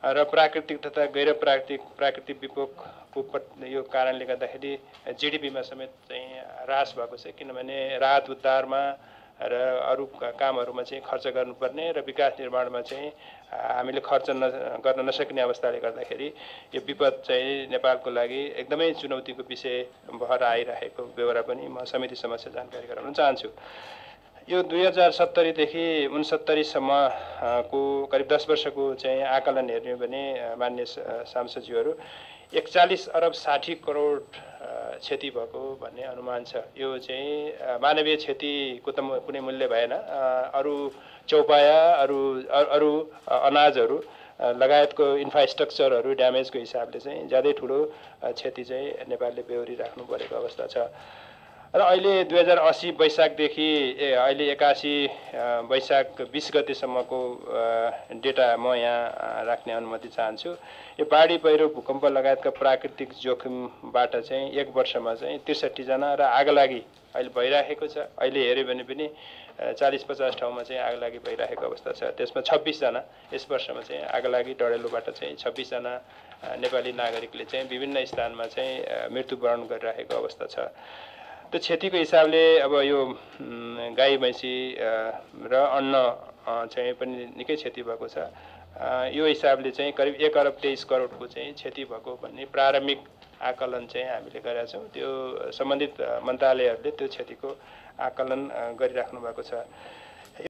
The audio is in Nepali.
र प्राकृतिक तथा गैर प्राकृतिक विकोपको यो कारणले गर्दाखेरि जीडीपीमा समेत चाहिँ ह्रास भएको छ। किनभने राहत उद्धारमा र अरू कामहरूमा चाहिँ खर्च गर्नुपर्ने र विकास निर्माणमा चाहिँ हामीले खर्च गर्न नसक्ने अवस्थाले गर्दाखेरि यो विपद चाहिँ नेपालको लागि एकदमै चुनौतीको विषय भएर आइरहेको बेहोरा पनि म समिति समक्ष जानकारी गराउन चाहन्छु। यो 2070 देखि 69 सम्मको करिब 10 वर्षको चाहिँ आकलन हेर्ने भने मान्य सांसदज्यूहरू 41 अरब 60 करोड क्षति भएको भन्ने अनुमान छ। यो चाहिँ मानवीय क्षतिको त कुनै मूल्य भएन, अरू चौपाया अरू अनाजहरू लगायतको इन्फ्रास्ट्रक्चरहरू ड्यामेजको हिसाबले चाहिँ ज्यादै ठुलो क्षति चाहिँ नेपालले बेहोरी राख्नु परेको अवस्था छ। र अहिले 2080 वैशाखदेखि अहिले 81 वैशाख 20 गतेसम्मको डेटा म यहाँ राख्ने अनुमति चाहन्छु। यो बाढी पहिरो भूकम्प लगायतका प्राकृतिक जोखिमबाट चाहिँ एक वर्षमा चाहिँ 63 जना र आगलागी अहिले भइरहेको छ। अहिले हेऱ्यो भने पनि 40-50 ठाउँमा चाहिँ आगलागी भइरहेको अवस्था छ। त्यसमा 26 जना यस वर्षमा चाहिँ आगलागी डडेलोबाट चाहिँ 26 जना नेपाली नागरिकले चाहिँ विभिन्न स्थानमा चाहिँ मृत्युवरण गरिरहेको अवस्था छ। त्यो क्षतिको हिसाबले अब यो गाई भैँसी र अन्न चाहिँ पनि निकै क्षति भएको छ। यो हिसाबले चाहिँ करिब 1 अरब 23 करोडको चाहिँ क्षति भएको भन्ने प्रारम्भिक आकलन चाहिँ हामीले गरेका छौँ। त्यो सम्बन्धित मन्त्रालयहरूले त्यो क्षतिको आकलन गरिराख्नु भएको छ।